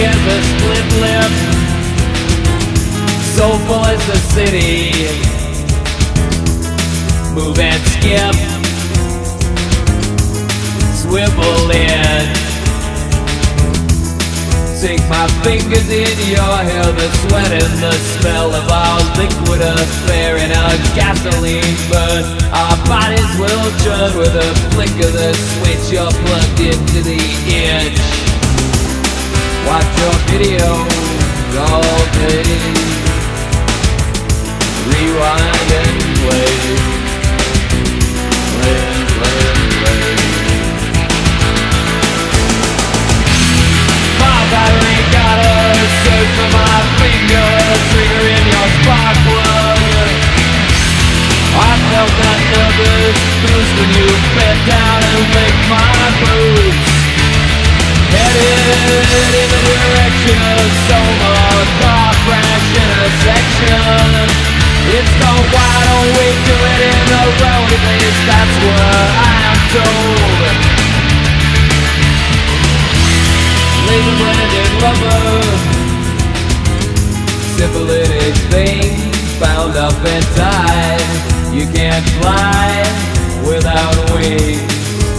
shares a split lip. Soulful as the city. Move and skip. Swivel in. Sink my fingers in your hair, the sweat and the smell of our liquid affair in a gasoline burn. Our bodies will churn with a flick of the switch. You're plugged into the edge. Watch your videos all day. Rewind and play. Battery got a search for my finger, trigger in your spark plug. I felt that nervous boost when you bent down and licked my boots. Headed in the direction of Soma, car crash intersection. It's gone, why don't we do it in the road? At least that's what I am told. Laser blended rubber, syphilitic vein bound up and tied. You can't fly without wings.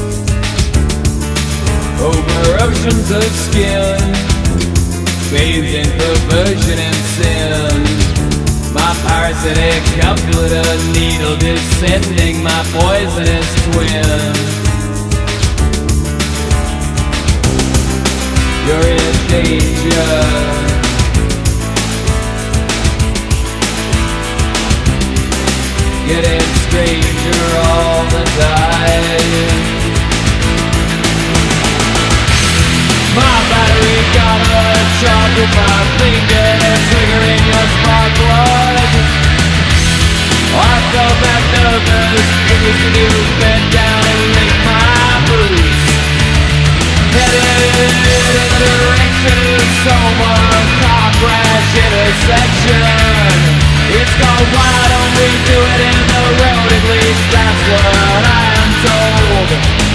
Over oceans of skin, bathed in perversion and sin. My parasitic couplet, a needle descending my poisonous twin. You're in danger. Getting stranger all the time. My battery got a charge with my finger, triggering your spark plug. I felt that nervous boost when you bent down and licked my boots. Headed in the direction of Soma, car crash intersection. It's gone, why don't we do it in the road? At least that's what I am told.